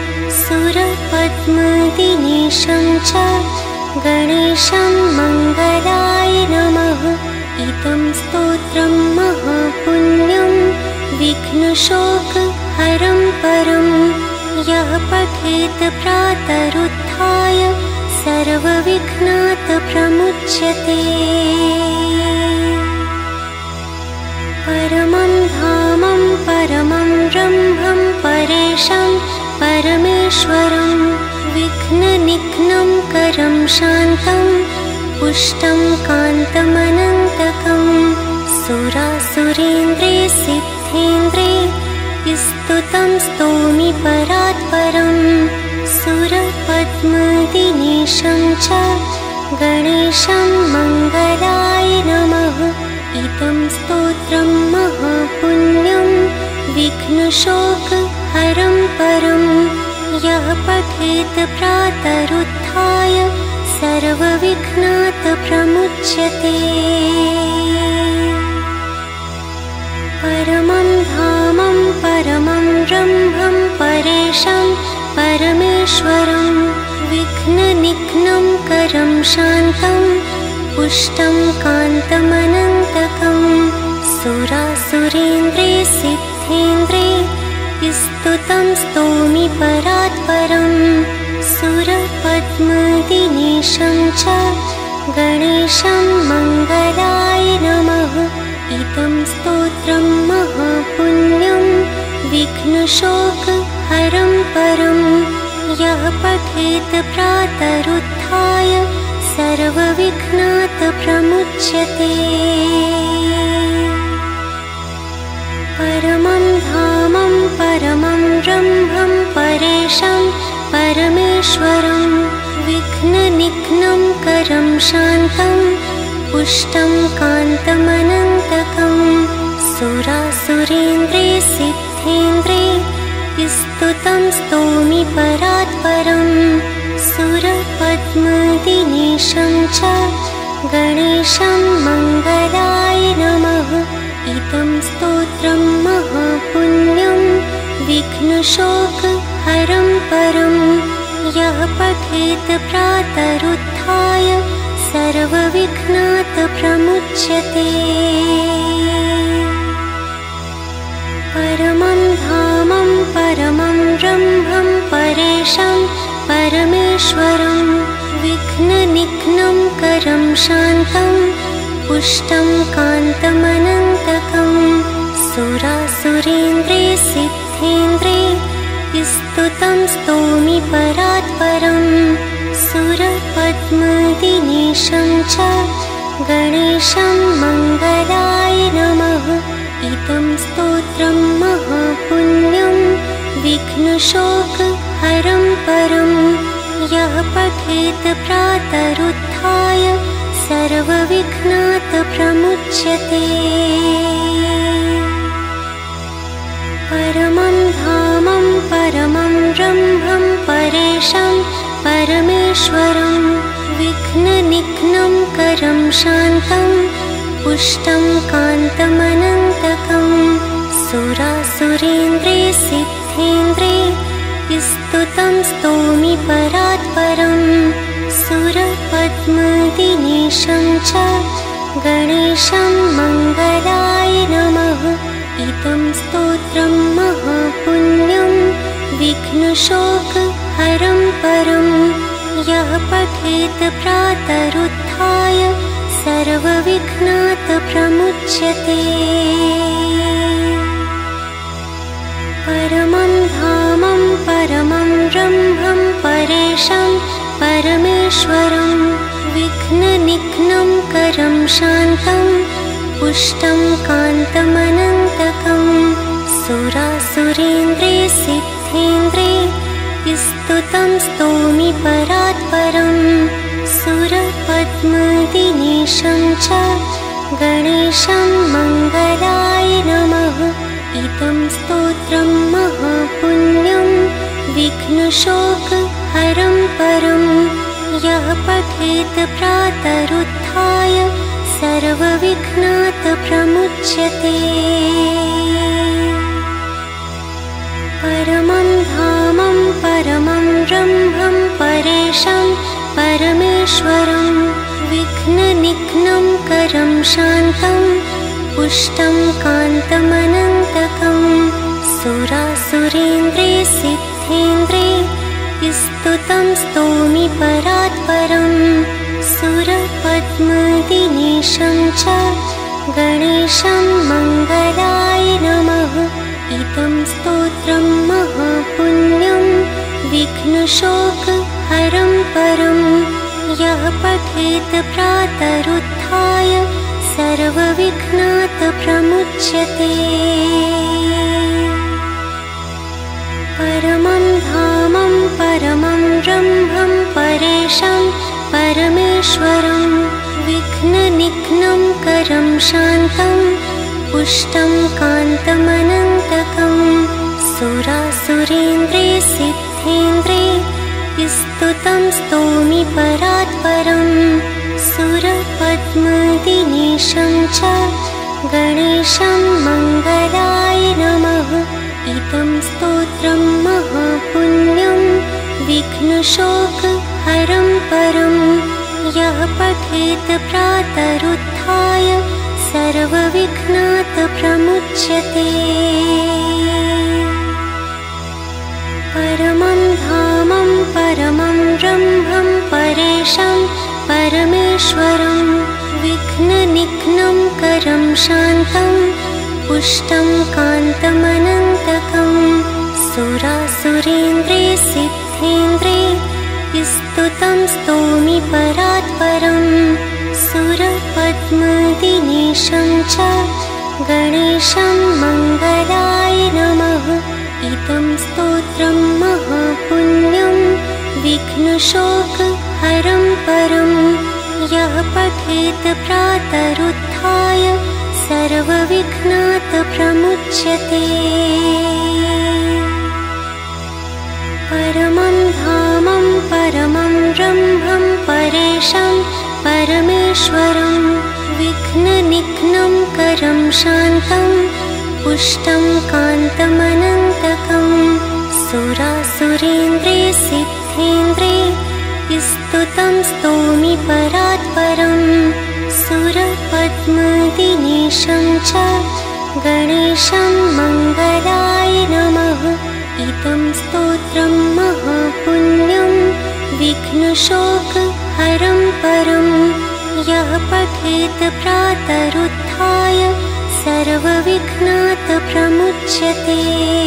सुरपद्मदिनेशं च गणेशं मङ्गलाय नमः। इदं स्तोत्रं महापुण्यं विघ्नशोकहरं परं यः पठेत् प्रातरुत्थाय सर्वविघ्नात् प्रमुच्यते। परमं धामं परमं ब्रह्मं परेशं परमेश्वरं विघ्ननिघ्नं करं शान्तं पुष्टं कान्तमनन्तकं सुरासुरेन्द्रे सिद्धेन्द्रे स्तुतं स्तोमि परात्परं सुरपद्मदिनेशं च गणेशं मङ्गलाय नमः। इदं स्तोत्रं महापुण्यं विघ्नशोकहरं परं यः पठेत् प्रातरुत्थाय सर्वविघ्नात् प्रमुच्यते। परमं धामं परमं ब्रह्मं परेशं परमेश्वरं विघ्ननिघ्नं करं शान्तं पुष्टं कान्तमनन्तकं सुरासुरेन्द्रे सिद्धेन्द्रे स्तुतं स्तोमि परात्परं सुरपद्मदिनेशं च गणेशं मङ्गलाय नमः। इदं स्तोत्रं महापुण्यं विघ्नशोकहरं परं यः पठेत् प्रातरुत्थाय सर्वविघ्नात् प्रमुच्यते। परमं धामं परमं ब्रह्मं परेशं परमेश्वरं विघ्ननिघ्नं करं शान्तं पुष्टं कान्तमनन्तकं सुरासुरेन्द्रे सिद्धेन्द्रे स्तुतं स्तोमि परात्परं सुरपद्मदिनेशं च गणेशं मङ्गलाय नमः। इदं स्तोत्रं महापुण्यं विघ्नशोकहरं परं यः पठेत् प्रातरुत्थाय सर्वविघ्नात् प्रमुच्यते। परमं धामं परमं ब्रह्मं परेशं परमेश्वरं विघ्ननिघ्नं करं शान्तं पुष्टं कान्तमनन्तकं सुरासुरेन्द्रे सिद्धेन्द्रे स्तुतं स्तोमि परात्परं सुरपद्मदिनेशं च गणेशं मङ्गलाय नमः। इदं स्तोत्रं महापुण्यं विघ्नशोकहरं परं यः पठेत् प्रातरुत्थाय सर्वविघ्नात् प्रमुच्यते। परमं धामं परमं ब्रह्मं परेशं परमेश्वरं विघ्ननिघ्नं करं शान्तं पुष्टं कान्तमनन्तकं सुरासुरेन्द्रे सिद्धेन्द्रे स्तुतं स्तोमि परात्परं सुरपद्मदिनेशं च गणेशं मङ्गलाय नमः। इदं स्तोत्रं महापुण्यं विघ्नशोकहरं परं यः पठेत् प्रातरुत्थाय सर्वविघ्नात् प्रमुच्यते। परमं धामं परमं ब्रह्मं परेशं परमेश्वरं विघ्ननिघ्नं करं शान्तं पुष्टं कान्तमनन्तकं सुरासुरेन्द्रे सिद्धेन्द्रे स्तुतं स्तोमि परात्परं सुरपद्मदिनेशं च गणेशं मङ्गलाय नमः। इदं स्तोत्रं महापुण्यं विघ्नशोकहरं परं यः पठेत् प्रातरुत्थाय सर्वविघ्नात् प्रमुच्यते। परमं धामं परमं ब्रह्मं परेशं परमेश्वरं विघ्ननिघ्नं करं शान्तं पुष्टं कान्तमनन्तकं सुरासुरेन्द्रे सिद्धेन्द्रे सिद्धेन्द्रिये स्तुतं स्तोमि परात्परं सुरपद्मदिनेशं च गणेशं मङ्गलाय नमः। इदं स्तोत्रं महापुण्यं विघ्नशोकहरं परं यः पठेत् प्रातरुत्थाय सर्वविघ्नात् प्रमुच्यते। परमं धामं परमं ब्रह्मं परेशं परमेश्वरं विघ्ननिघ्नं करं शान्तं पुष्टं कान्तमनन्तकं सुरासुरेन्द्रे सिद्धेन्द्रिये स्तुतं स्तोमि परात्परं सुरपद्मदिनेशं च गणेशं मङ्गलाय नमः। इदं स्तोत्रं महापुण्यं विघ्नशोकहरं परं यः पठेत् प्रातरुत्थाय सर्वविघ्नात् प्रमुच्यते। परमं धामं परमं ब्रह्मं परेशं परमेश्वरं विघ्ननिघ्नं करं शान्तं पुष्टं कान्तमनन्तकं सुरासुरेन्द्रे सिद्धेन्द्रिये स्तुतं स्तोमि परात्परं सुरपद्मदिनेशं च गणेशं मङ्गलाय नमः। इदं स्तोत्रं महापुण्यं विघ्नशोकहरं परं यः पठेत् प्रातरुत्थाय सर्वविघ्नात् प्रमुच्यते। परमं धामं परमं ब्रह्मं परेशं परमेश्वरं विघ्ननिघ्नं करं शान्तं पुष्टं कान्तमनन्तकं सुरासुरेन्द्रे सिद्धेन्द्रिये स्तुतं स्तोमि परात्परं सुरपद्मदिनेशं च गणेशं मङ्गलाय नमः। इदं स्तोत्रं महापुण्यं विघ्नशोकहरं परं यः पठेत् प्रातरुत्थाय सर्वविघ्नात् प्रमुच्यते।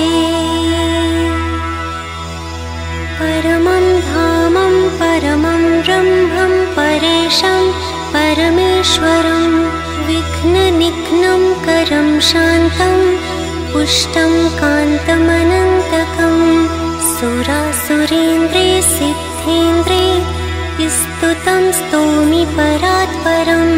परमं धामं परमं ब्रह्मं परेशं परमेश्वरं विघ्ननिघ्नं करं शान्तं पुष्टं कान्तमनन्तकं सुरासुरेन्द्रे सिद्धेन्द्रिये स्तुतं स्तोमि परात्परं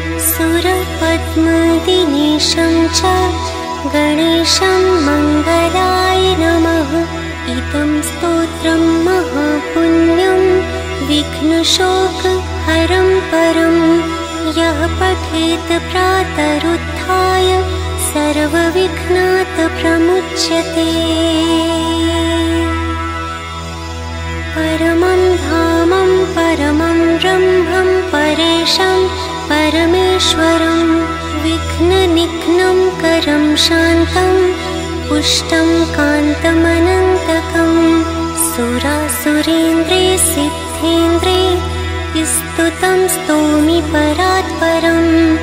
सुरपद्मदिनेशं च गणेशं मङ्गलाय नमः। इदं स्तोत्रं महापुण्यं विघ्नशोकहरं परं यः पठेत् प्रातरुत्थाय सर्वविघ्नात् प्रमुच्यते। परमं धामं परमं ब्रह्मं परेशं परमेश्वरं विघ्ननिघ्नं करं शान्तं पुष्टं कान्तमनन्तकं सुरासुरेन्द्रे सिद्धेन्द्रिये स्तुतं स्तोमि परात्परं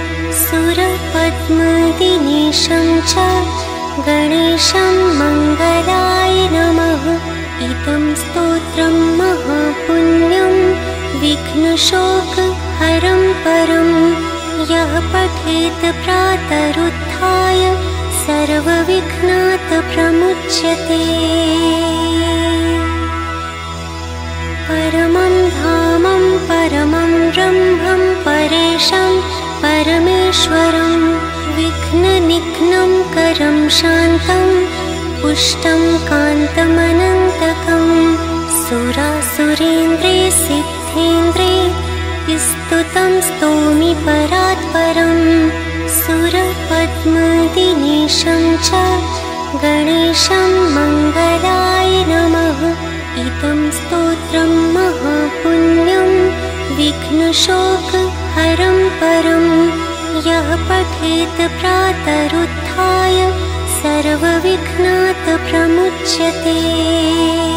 सुरपद्मदिनेशं च गणेशं मङ्गलाय नमः। इदं स्तोत्रं महापुण्यं विघ्नशोकहरं परं यः पठेत् प्रातरुत्थाय सर्वविघ्नात् प्रमुच्यते। परमं धामं परमं ब्रह्मं परेशं परमेश्वरं विघ्ननिघ्नं करं शान्तं पुष्टं कान्तमनन्तकं सुरासुरेन्द्रे सिद्धेन्द्रिये स्तुतं स्तोमि परात्परं सुरपद्मदिनेशं च गणेशं मङ्गलाय नमः। इदं स्तोत्रं महापुण्यं विघ्नशोकहरं परं यः पठेत् प्रातरुत्थाय सर्वविघ्नात् प्रमुच्यते।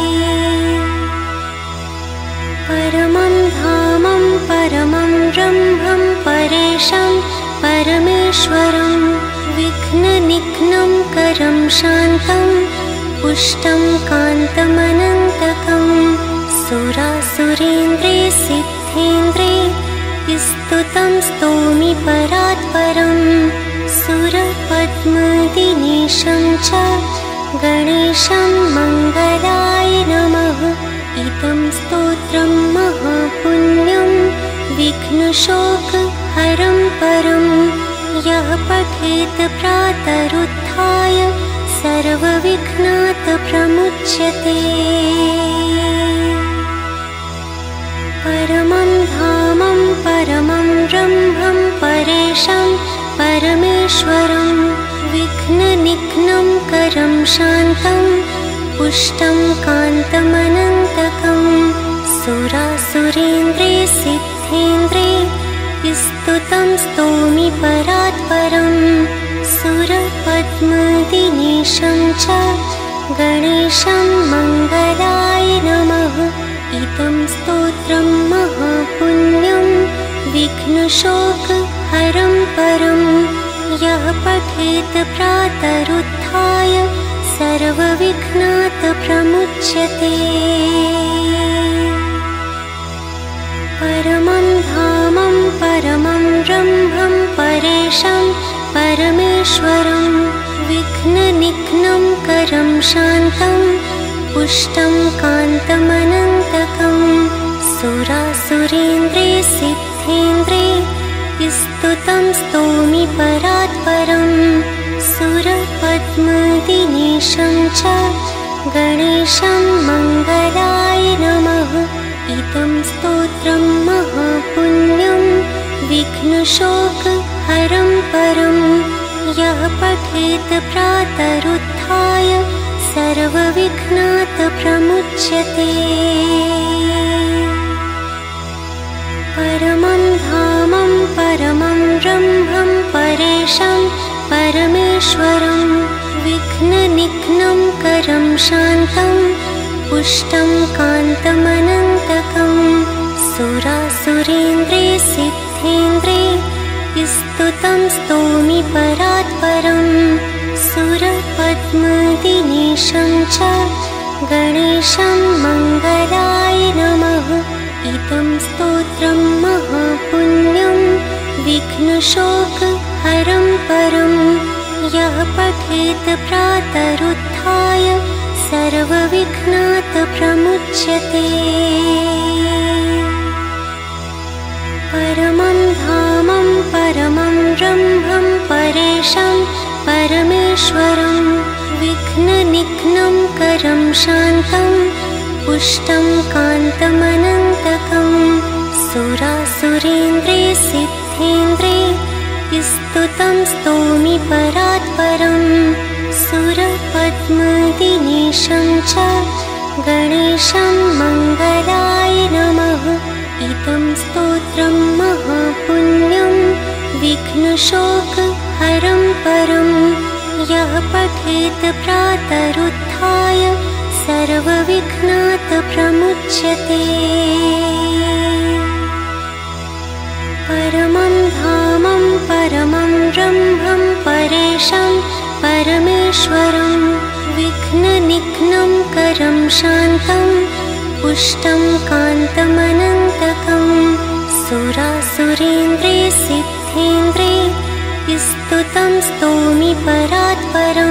ब्रह्मं परेशं परमेश्वरं विघ्ननिघ्नं करं शान्तं पुष्टं कान्तमनन्तकं सुरासुरेन्द्रे सिद्धेन्द्रे स्तुतं स्तोमि परात्परं सुरपद्मदिनेशं च गणेशं मङ्गलाय नमः। इदं स्तोत्रं महापुण्यं विघ्नशोकहरं परं यः पठेत् प्रातरुत्थाय सर्वविघ्नात् प्रमुच्यते। परमं धामं परमं ब्रह्मं परेशं परमेश्वरं विघ्ननिघ्नं करं शान्तं पुष्टं कान्तमनन्तकं सुरासुरेन्द्रे सिद्धेन्द्रे स्तुतं स्तोमि परात्परं सुरपद्मदिनेशं च गणेशं मङ्गलाय नमः। इदं स्तोत्रं महापुण्यं विघ्नशोकहरं परं यः पठेत् प्रातरुत्थाय सर्वविघ्नात् प्रमुच्यते। परमं धामं परमं ब्रह्मं परेशं परमेश्वरं विघ्ननिघ्नं करं शान्तं पुष्टं कान्तमनन्तकं सुरासुरेन्द्रे सिद्धेन्द्रे स्तुतं स्तोमि परात्परं सुरपद्मदिनेशं च गणेशं मङ्गलाय नमः। इदं स्तोत्रं महापुण्यं विघ्नशोकहरं परं यः पठेत् प्रातरुत्थाय सर्वविघ्नात् प्रमुच्यते। परमं धामं परमं ब्रह्मं परेशं परमेश्वरं विघ्ननिघ्नं करं शान्तं पुष्टं कान्तमनन्तकं सुरासुरेन्द्रे सिद्धेन्द्रे स्तुतं स्तोमि परात्परं सुरपद्मदिनेशं च गणेशं मङ्गलाय नमः। इदं स्तोत्रं महापुण्यं विघ्नशोकहरं परं यः पठेत् प्रातरुत्थाय सर्वविघ्नात् प्रमुच्यते। परमं धामं परमं ब्रह्मं परेशं परमेश्वरं विघ्ननिघ्नं करं शान्तं पुष्टं कान्तमनन्तकं सुरासुरेन्द्रे सिद्धेन्द्रे स्तुतं स्तोमि परात्परं सुरपद्मदिनेशं च गणेशं मङ्गलाय नमः। इदं स्तोत्रं महापुण्यं विघ्नशोकहरं परं यः पठेत् प्रातरुत्थाय सर्वविघ्नात् प्रमुच्यते। परमं धामं परमं ब्रह्मं परेशं परमेश्वरं विघ्ननिघ्नं करं शान्तं पुष्टं कान्तमनन्तकं सुरासुरेन्द्रे सिद्धेन्द्रे स्तुतं स्तोमि परात्परं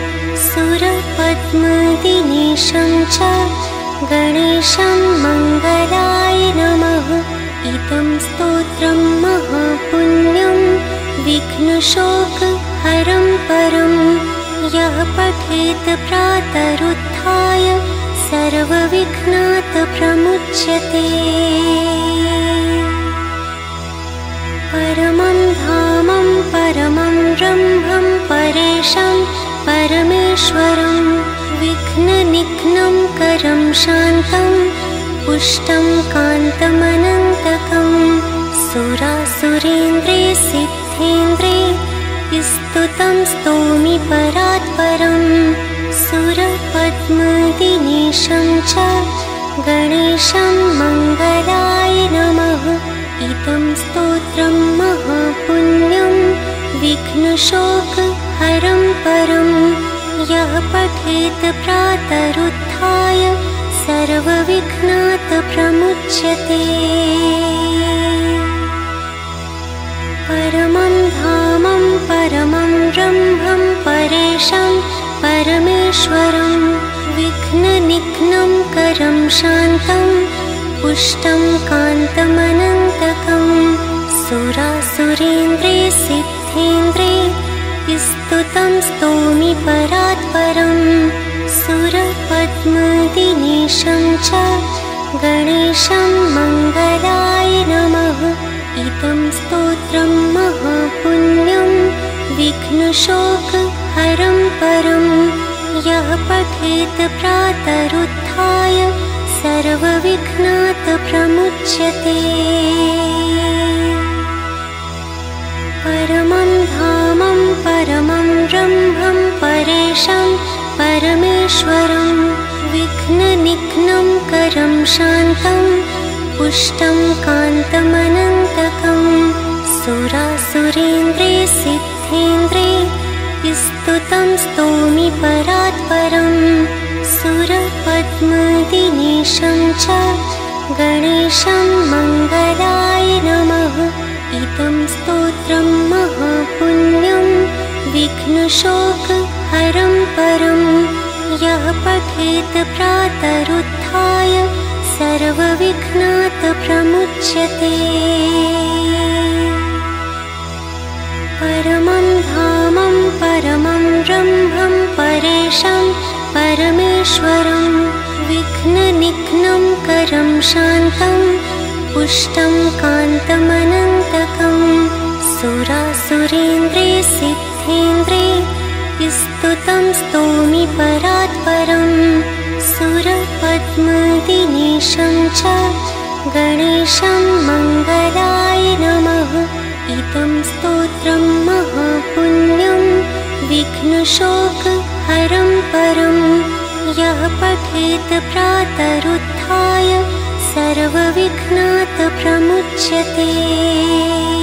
सुरपद्मदिनेशं च गणेशं मङ्गलाय नमः। इदं स्तोत्रं महापुण्यं विघ्नशोकहरं परं यः पठेत् प्रातरुत्थाय सर्वविघ्नात् प्रमुच्यते। परमं धामं परमं ब्रह्मं परेशं परमेश्वरं विघ्ननिघ्नं करं शान्तं पुष्टं कान्तमनन्तकं सुरासुरेन्द्रे सिद्धेन्द्रे स्तुतं स्तोमि परात्परं सुरपद्मदिनेशं च गणेशं मङ्गलाय नमः। इदं स्तोत्रं महापुण्यं विघ्नशोकहरं परं यः पठेत् प्रातरुत्थाय सर्वविघ्नात् प्रमुच्यते। परमं धामं परमं ब्रह्मं परेशं परमेश्वरं विघ्ननिघ्नं करं शान्तं पुष्टं कान्तमनन्तकं सुरासुरेन्द्रे सिद्धेन्द्रे स्तुतं स्तोमि परात्परं सुरपद्मदिनेशं च गणेशं मङ्गलाय नमः। इदं स्तोत्रं महापुण्यं विघ्नशोकहरं परं यः पठेत् प्रातरुत्थाय सर्वविघ्नात् प्रमुच्यते। परमं धामं परमं ब्रह्मं परेशं परमेश्वरं विघ्ननिघ्नं करं शान्तं पुष्टं कान्तमनन्तकं सुरासुरेन्द्रे सिद्धेन्द्रे स्तुतं स्तोमि परात्परं सुरपद्मदिनेशं च गणेशं मङ्गलाय नमः। इदं स्तोत्रं महापुण्यं विघ्नशोकहरं परं यः पठेत् प्रातरुत्थाय सर्वविघ्नात् प्रमुच्यते। परमं धामं परमं ब्रह्मं परेशं परमेश्वरं विघ्ननिघ्नं करं शान्तं पुष्टं कान्तमनन्तकं सुरासुरेन्द्रे सिद्धेन्द्रे स्तुतं स्तोमि परात्परं सुरपद्मदिनेशं च गणेशं मङ्गलाय नमः। इदं स्तोत्रं महापुण्यं विघ्नशोकहरं परं यः पठेत् प्रातरुत्थाय सर्वविघ्नात् प्रमुच्यते। परमं धामं परमं ब्रह्मं परेशं परमेश्वरं विघ्ननिघ्नं करं शान्तं पुष्टं कान्तमनन्तकं सुरासुरेन्द्रे सिद्धेन्द्रे स्तुतं स्तोमि परात्परं सुरपद्मदिनेशं च गणेशं मङ्गलाय नमः। इदं स्तोत्रं महापुण्यं विघ्नशोकहरं परं यः पठेत् प्रातरुत्थाय सर्वविघ्नात् प्रमुच्यते।